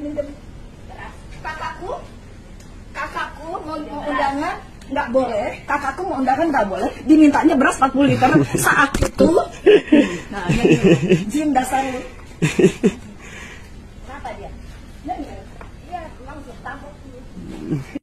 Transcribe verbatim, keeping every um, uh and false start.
minjem. Kakakku, kakakku mau, mau undangan nggak boleh, kakakku mau undangan nggak boleh, dimintanya beras empat puluh liter saat itu. Nah, ini jin dasar. Kenapa dia? Iya, langsung tampuk.